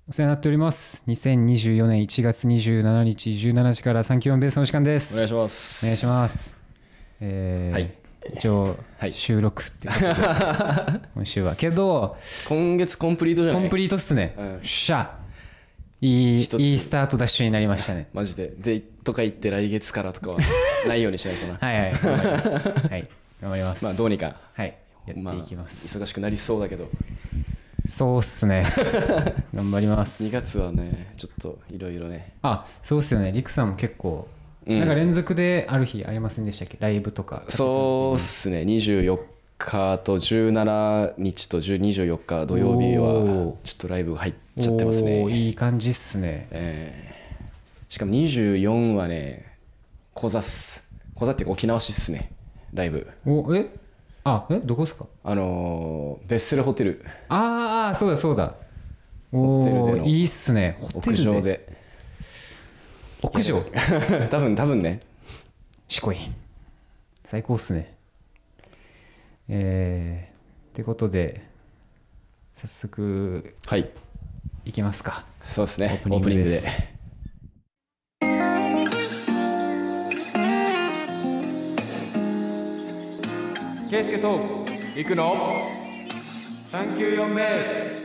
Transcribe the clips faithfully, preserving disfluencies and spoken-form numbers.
お世話になっております。にせんにじゅうよねんいちがつにじゅうしちにちじゅうしちじからさんきゅうよんベースの時間です。 お願いします。 お願いします。えーはい、一応、はい、収録ってことで今週はけど今月コンプリートじゃない？ コンプリートっすね。うん、しゃいいいいスタートダッシュになりましたね。 マジででとか言って来月からとかはないようにしないとな。 はいはい頑張ります。はい頑張ります。 まあどうにかはいやっていきます。 まあ、忙しくなりそうだけど。 そうっすね頑張ります。 にがつはねちょっといろいろね。 あそうっすよね。リクさんも結構、うん、なんか連続である日ありませんでしたっけ、ライブとか。 そうっすね。にじゅうよっかとじゅうしちにちとにじゅうよっか土曜日はちょっとライブが入っちゃってますね。 おいい感じっすね、 えー、しかもにじゅうよんはねコザっす。コザっていうか沖縄市っすねライブ。 おえあえどこですか？ あのー、ベッセルホテル。 ああそうだそうだ。おおいいっすね。 屋上で屋上多分多分ねしこい最高っすね。えー、ってことで早速はいいきますか。 そうですね。オープニングでケイスケとリクのさんきゅうよんベース。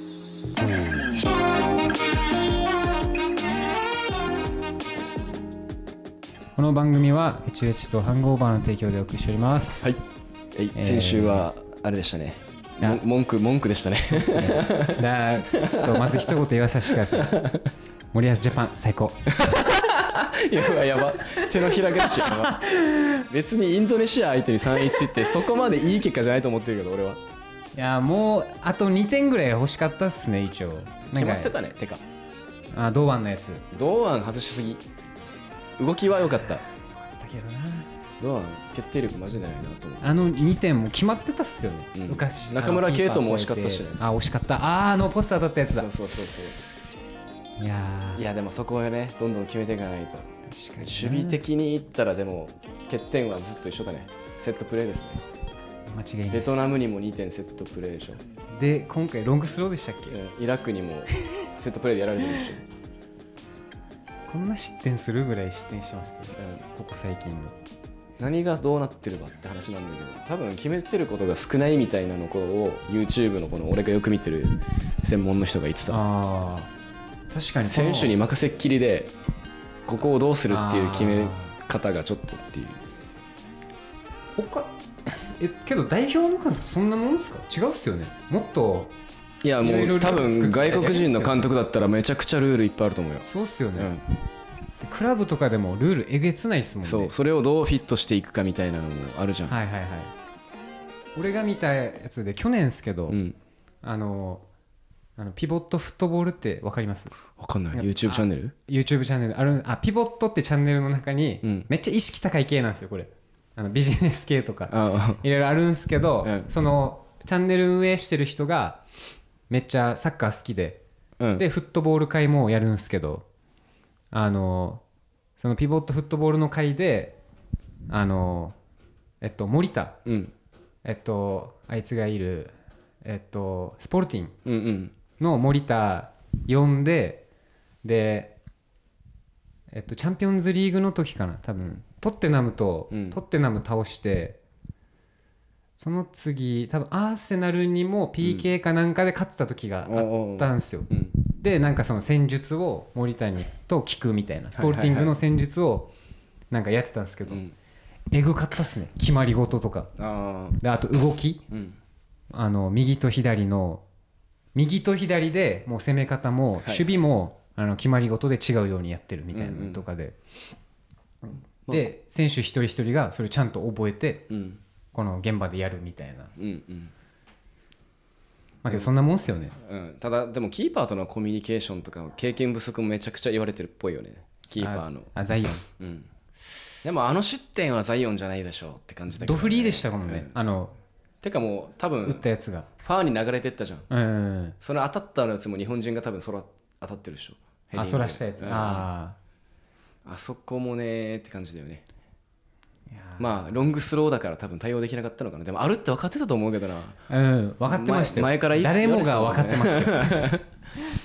この番組はエチエチとハングオーバーの提供でお送りしております。 はい、えー、先週はあれでしたね、文句文句でしたね。 そうですね。だちょっとまず一言言わさせてください。森保ジャパン最高。 やばいやば手のひら返しやば。別にインドネシア相手に さんたいいち ってそこまでいい結果じゃないと思ってるけど俺は。 いやもうあとにてんぐらい欲しかったっすね一応。 決まってたね。てかあ堂安のやつ。 堂安外しすぎ。動きは良かった。 良かったけどな。 堂安決定力マジでないなと思う。 あのにてんも決まってたっすよね、うん、昔中村圭斗も惜しかったしね。 あ惜しかった。ああのポスターだったやつだ。 そうそうそうそう。 いやいやでもそこはねどんどん決めていかないと。確かに守備的にいったらでも欠点はずっと一緒だね。セットプレーですね。 間違いないです。 ベトナムにもにてんセットプレーでしょ。 で今回ロングスローでしたっけ。 イラクにもセットプレーでやられてるでしょ。 こんな失点するぐらい失点してますね、うん、ここ最近の。 何がどうなってるかって話なんだけど多分決めてることが少ないみたいなのを YouTube のこの俺がよく見てる専門の人が言ってた。 あ確かに選手に任せっきりでここをどうするっていう決め方がちょっとっていう。 他えけど代表の監督そんなもんですか？違うっすよね。もっといやもう多分外国人の監督だったらめちゃくちゃルールいっぱいあると思うよ。 そうっすよね、うん、クラブとかでもルールえげつないっすもんね。 そうそれをどうフィットしていくかみたいなのもあるじゃん。 はいはいはい。俺が見たやつで去年っすけど、うん、あのあのピボットフットボールって分かります？ 分かんない。 YouTube チャンネル YouTube チャンネルある。あピボットってチャンネルの中に、うん、めっちゃ意識高い系なんですよこれ。あのビジネス系とかいろいろあるんすけど、うん、そのチャンネル運営してる人がめっちゃサッカー好きで、うん、でフットボール会もやるんすけど、あのそのピボットフットボールの会であのえっと森田、うん、えっとあいつがいるえっとスポルティンの森田呼んで、でえっとチャンピオンズリーグの時かな多分トッテナムと、うん、トッテナム倒してその次多分アーセナルにも ピーケー かなんかで勝ってた時があったんですよ、うん、でなんかその戦術を森谷と聞くみたいなスポルティングの戦術をなんかやってたんですけど、えぐかったっすね決まり事とか。あであと動き、うん、あの右と左の右と左でもう攻め方も守備も、はい、あの決まり事で違うようにやってるみたいなのとかで、うんうんで選手一人一人がそれちゃんと覚えて、うん、この現場でやるみたいな、うんうんまあ、けどそんなもんっすよね、 うん、ただでもキーパーとのコミュニケーションとか経験不足もめちゃくちゃ言われてるっぽいよねキーパーの。 ああザイオン、 うん、でもあの失点はザイオンじゃないでしょうって感じだけど、ね、 ドフリーでしたかもね、うん、あのてかもう多分打ったやつがファーに流れてったじゃん、うん、その当たったのやつも日本人が多分そら当たってるでしょ。 あそらしたやつ、うん、ああそこもねって感じだよね。まあロングスローだから多分対応できなかったのかな。でもあるって分かってたと思うけどな。 うん分かってましたよ。 前から誰もが分かってましたよ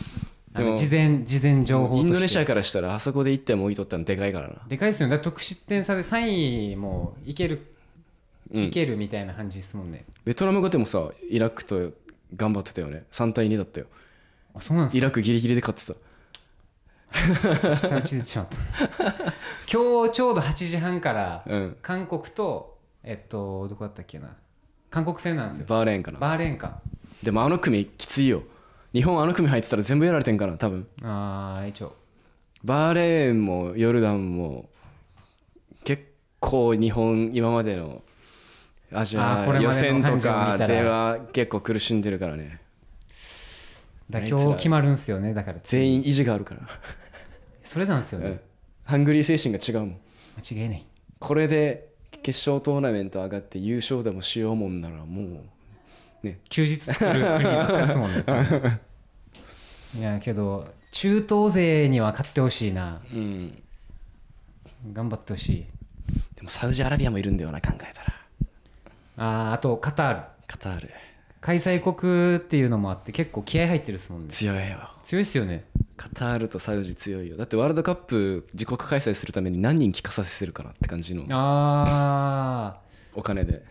あの事前事前情報として。 インドネシアからしたらあそこでいってんも置いとったのでかいからな。 でかいですよね。だから得失点差でさんいもいける、うん、いけるみたいな感じですもんね。 ベトナムがでもさイラクと頑張ってたよね。さんたいにだったよ。 あ、そうなんですか。 イラクギリギリで勝ってた。 下打ち出てしまった今日ちょうどはちじはんから韓国と、えっとどこだったっけな、韓国戦なんですよ。 バーレーンかな。 バーレーンか。 でもあの組きついよ。日本あの組入ってたら全部やられてんかな多分。 ああ一応バーレーンもヨルダンも結構日本今までのアジア予選とかでは結構苦しんでるからね。 だ今日決まるんすよね。だから全員意地があるからそれなんですよね、うん、 ハングリー精神が違うもん。 間違いない。 これで決勝トーナメント上がって優勝でもしようもんならもうね休日作る国ばっかすもんねいやけど中東勢には勝ってほしいな、うん、頑張ってほしい。 でもサウジアラビアもいるんだよな考えたら。 ああとカタールカタール開催国っていうのもあって結構気合入ってるっすもんね。 強いよ。 強いっすよね。 カタールとサウジ強いよ。だってワールドカップ自国開催するために何人帰化させてるかなって感じのあお金で。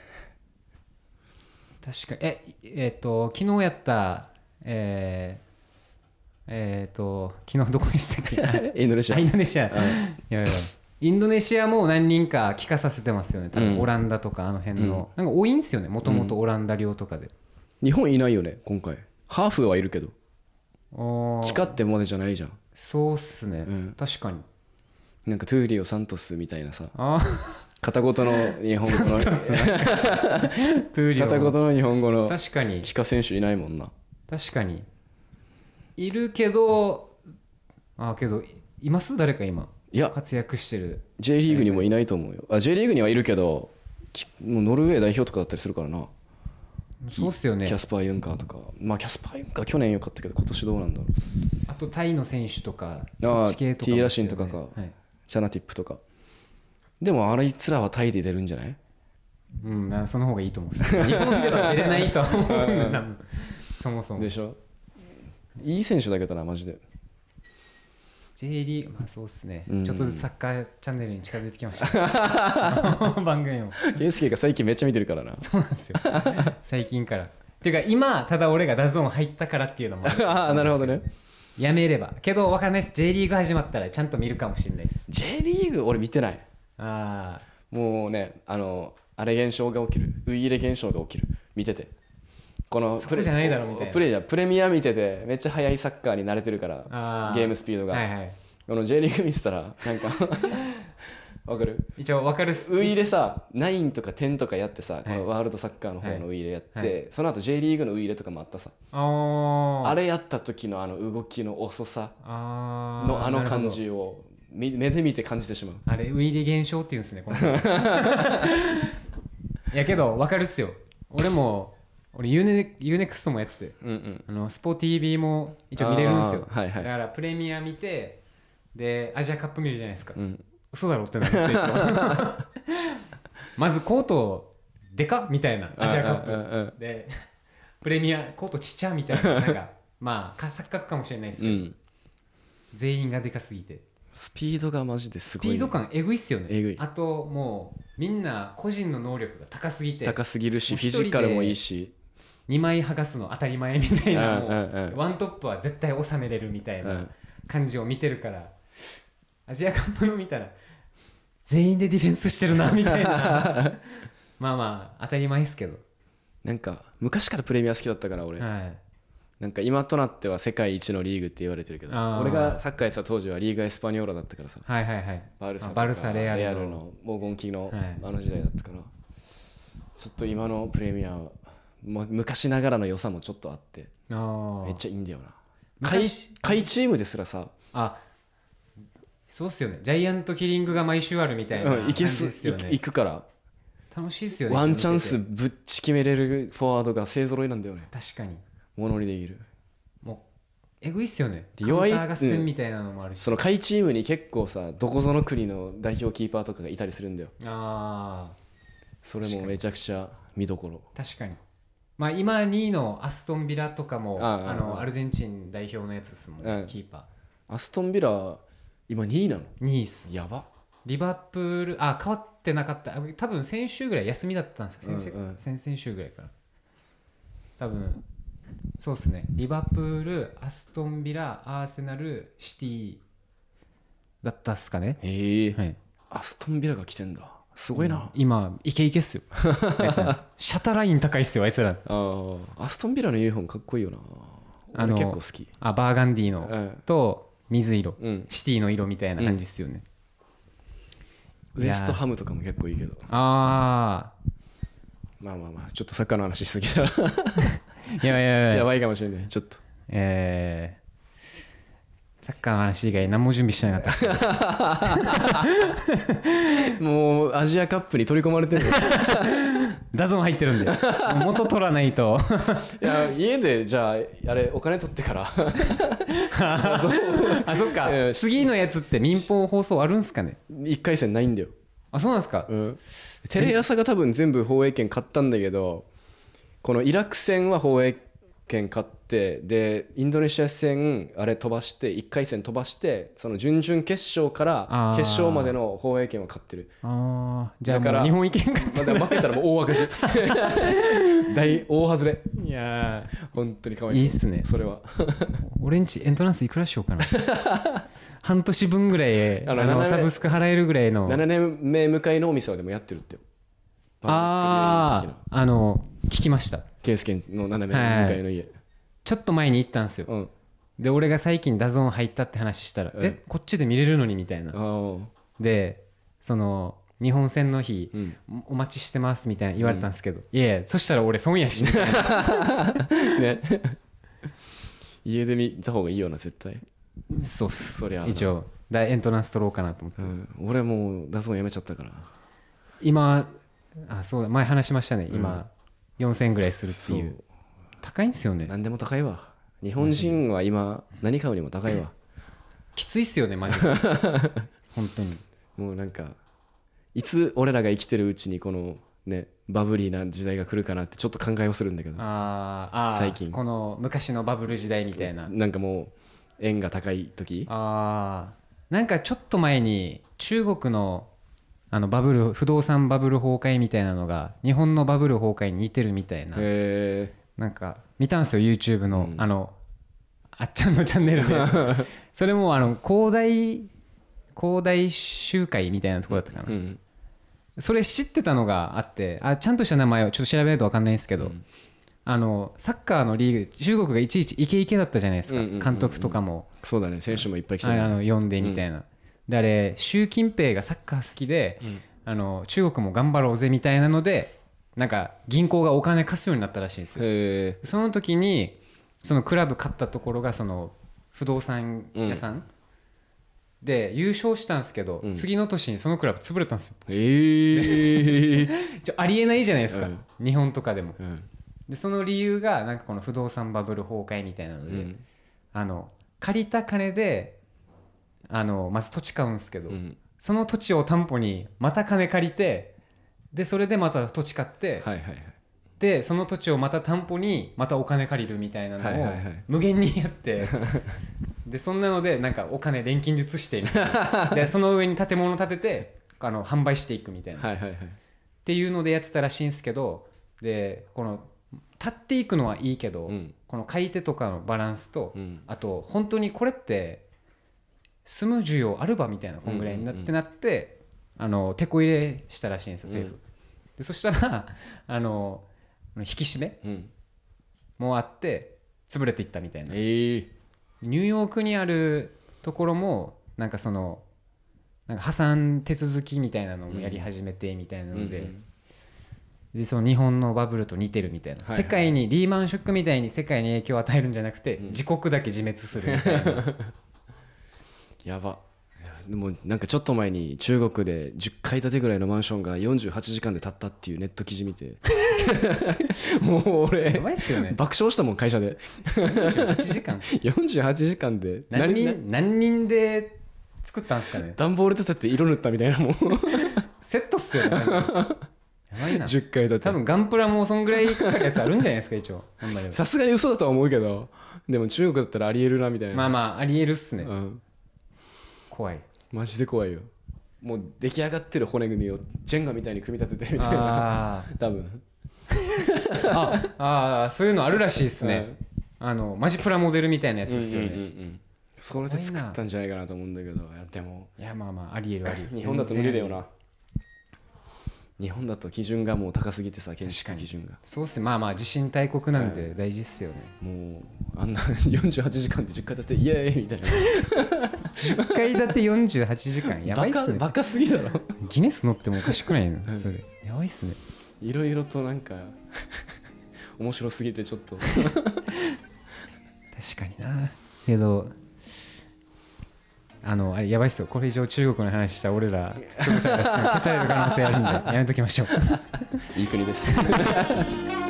確かにええっ、ー、と昨日やったえー、えっ、ー、と昨日どこでしたっけインドネシアインドネシア、うん、いやいやインドネシアも何人か帰化させてますよね。多分オランダとかあの辺の、うん、なんか多いんですよね。もともとオランダ領とかで、 うん、日本いないよね今回。ハーフはいるけど帰化ってまでじゃないじゃん。 そうっすね、うん、確かに。 なんかトゥーリオ・サントスみたいなさ片言の日本語の片言の日本語の確かに帰化選手いないもんな。 確かにいるけどあけどいます誰か今いや活躍してる J リーグにもいないと思うよ。あ J リーグにはいるけどもうノルウェー代表とかだったりするからな。 そうっすよね。 キャスパー・ユンカーとか。まあキャスパー・ユンカー去年良かったけど今年どうなんだろう。 あとタイの選手とかそっち系とか、ね、ティーラシンとかか、はい、チャナティップとか。でもあいつらはタイで出るんじゃない？ うん、その方がいいと思う。日本では出れないと思うんだそもそもでしょ。いい選手だけどなマジで。 J リーグまあそうっすね、うん、ちょっとずつサッカーチャンネルに近づいてきました番組も。 圭介が最近めっちゃ見てるからな。 そうなんですよ最近からっていうか今ただ俺がダゾーン入ったからっていうのもあるああなるほどね。 やめればけど分かんないです。 J リーグ始まったらちゃんと見るかもしれないです。 J リーグ俺見てない。 あもうねあのあれ現象が起きるウイイレ現象が起きる見てて。このプレじゃないだろみたいなプレイプレミア見ててめっちゃ速いサッカーに慣れてるからゲームスピードが、はいはい、この J リーグ見てたらなんかわかる一応わかるっす。 ウイイレさナインとかテンとかやってさ、はい、このワールドサッカーの方のウイイレやって、はい、その後 J リーグのウイイレとかもあったさ。 あ, あれやった時のあの動きの遅さのあの感じを目で見て感じてしまう。 あれウイイレ現象っていうんですねこのいやけどわかるっすよ。俺も俺 ユーネクスト もやってて、うんうん、あのスポ ティービー も一応見れるんですよ、はいはい、だからプレミア見てでアジアカップ見るじゃないですか、うん、嘘だろってなるんですよまずコートでかみたいなアジアカップでプレミアコートちっちゃみたいななんかまあ錯覚かもしれないですけど、うん、全員がでかすぎてスピードがマジですごい、ね、 スピード感えぐいっすよね。 えぐい。 あともうみんな個人の能力が高すぎて高すぎるしフィジカルもいいしにまい剥がすの当たり前みたいな、もうワントップは絶対収めれるみたいな感じを見てるから、アジアカップの見たら全員でディフェンスしてるなみたいなまあまあ当たり前ですけど、 なんか昔からプレミア好きだったから俺、はい、なんか今となっては世界一のリーグって言われてるけど、俺がサッカーやってた当時はリーガエスパニョーラだったからさ、 はいはいはい、 バルサとかバルサレアル の, レアルの黄金期のあの時代だったから、はい、ちょっと今のプレミアは昔ながらの良さもちょっとあってめっちゃいいんだよな。下位下位チームですらさ、 あそうっすよね。ジャイアントキリングが毎週あるみたいな感じですよね、うん、 行くから楽しいっすよね。 ワンチャンスぶっち決めれるフォワードが勢ぞろいなんだよね。 確かにものにできる。 もうえぐいっすよね。カウンター合戦みたいなのもあるし、 うん、その下位チームに結構さどこぞの国の代表キーパーとかがいたりするんだよ。 あそれもめちゃくちゃ見どころ。 確かにまあ今にいのアストンビラとかもあのアルゼンチン代表のやつですもんね、うん、キーパー。アストンビラ今にいなの？ にいっす。 やば。 リバプールあ変わってなかった。多分先週ぐらい休みだったんですよ、先, うんうん、先々週ぐらいから多分。そうですね。リバプール、アストンビラ、アーセナル、シティだったっすかね。 へえ、はい、アストンビラが来てんだ。すごいな、うん、 今イケイケっすよシャタライン高いっすよあいつら。 あアストンビラのユニフォームかっこいいよな。あの結構好き。 あバーガンディの、うん、と水色、うん、シティの色みたいな感じっすよね、 うん、ウエストハムとかも結構いいけど。 ああまあまあまあちょっとサッカーの話しすぎたらやばいやばいやばいやばいかもしれない。ちょっとえー、サッカーの話以外何も準備してなかったっすもうアジアカップに取り込まれてるダゾーン入ってるんで元取らないといや家でじゃああれお金取ってからあそっか次のやつって民放放送あるんすかね。 いっかい戦ないんだよ。 あそうなんですか、 うん、テレ朝が多分全部放映権買ったんだけど、このイラク戦は放映権買って、でインドネシア戦あれ飛ばしていっかい戦飛ばして、その準々決勝から決勝までの放映権は買ってる。 あじゃあもう日本行けんかった、 ま、負けたらもう大赤字大大外れ。 いや本当にかわいそう。 いいっすねそれは俺んちエントランスいくらしようかな半年分ぐらいあのあのサブスク払えるぐらいのななねんめ迎えのお店はでもやってるってよ。 あああの聞きました。 ケースケンのななねんめ迎えの家、はい、 ちょっと前に行ったんですよ、うん、で俺が最近ダゾーン入ったって話したら、うん、えこっちで見れるのにみたいな。でその日本戦の日、うん、お待ちしてますみたいな言われたんですけど、うん、いやいやそしたら俺損やしみたいなね家で見た方がいいよな絶対。 そうっす。そりゃ一応だエントランス取ろうかなと思って、うん、 俺もうダゾーンやめちゃったから今。あそうだ前話しましたね、うん、今よんせんえんぐらいするっていう。高いんすよね。 何でも高いわ。日本人は今何買うにも高いわ。 きついっすよねマジで本当にもうなんかいつ俺らが生きてるうちにこのねバブリーな時代が来るかなってちょっと考えをするんだけど、 ああ最近この昔のバブル時代みたいな、 なんかもう円が高い時、 あなんかちょっと前に中国のあのバブル不動産バブル崩壊みたいなのが日本のバブル崩壊に似てるみたいな、 へなんか見たんですよ YouTube の、うん、あのあっちゃんのチャンネルでそれもあの恒大恒大集会みたいなところだったかな、うん、それ知ってたのがあって、あちゃんとした名前をちょっと調べないと分かんないんですけど、うん、あのサッカーのリーグ中国がいちいちイケイケだったじゃないですか、うんうんうんうん、監督とかもそうだね選手もいっぱい来てる、ね、 あの呼んでみたいな、うん、であれ習近平がサッカー好きで、うん、あの中国も頑張ろうぜみたいなのでなんか銀行がお金貸すようになったらしいんですよ。 へその時にそのクラブ買ったところがその不動産屋さん、うん、で優勝したんですけど、うん、次の年にそのクラブ潰れたんですよ。 えー、 ちょありえないじゃないですか、 うん、 日本とかでも、 うん、 でその理由がなんかこの不動産バブル崩壊みたいなので、うん、あの借りた金であのまず土地買うんですけど、うん、その土地を担保にまた金借りてでそれでまた土地買って、 はいはいはい、 でその土地をまた担保にまたお金借りるみたいなのを無限にやって、はいはいはい、でそんなのでなんかお金錬金術してみたいなでその上に建物建ててあの販売していくみたいな、 はいはいはい、 っていうのでやってたらしいんですけど、でこの立っていくのはいいけど、うん、この買い手とかのバランスと、うん、あと本当にこれって住む需要あるばみたいなこんぐらいになってなって、うんうんうん、あの手こ入れしたらしいんですよ政府、うん、でそしたらあの引き締め、うん、もあって潰れていったみたいな、 えー、 ニューヨークにあるところもなんかそのなんか破産手続きみたいなのもやり始めてみたいなので、うんうんうん、でその日本のバブルと似てるみたいな、はいはい、世界にリーマンショックみたいに世界に影響を与えるんじゃなくて、うん、自国だけ自滅するみたいなやば。でもなんかちょっと前に中国でじゅっかい建てぐらいのマンションがよんじゅうはちじかんで建ったっていうネット記事見てもう俺やばいっすよね、 爆笑したもん会社でよんじゅうはちじかんよんじゅうはちじかんで何人何人で作ったんですかね。 段ボール立てて色塗ったみたいなもんセットっすよねやばいなじゅっかい建て多分ガンプラもそんぐらいかかるやつあるんじゃないですか一応さすがに嘘だとは思うけどでも中国だったらありえるなみたいなまあまあありえるっすね、 うん、 怖いマジで怖いよもう出来上がってる骨組みをジェンガみたいに組み立ててみたいな多分ああそういうのあるらしいっすね、うん、あのマジプラモデルみたいなやつですよね、うんうんうんうん、 それで作ったんじゃないかなと思うんだけどいやでもいやまあまあありえるありえる日本だと無理だよな日本だと基準がもう高すぎてさ建築基準がそうっすねまあまあ地震大国なんで大事っすよね、 もうあんなよんじゅうはちじかんでじゅっかい建てイエーイみたいなじゅっかい建てよんじゅうはちじかんやばいっすねバカすぎだろギネス乗ってもおかしくないの、うん、それやばいっすねいろいろとなんか面白すぎてちょっと確かになけどあのあれやばいっすよこれ以上中国の話したら俺ら潰される可能性あるんでやめときましょういい国です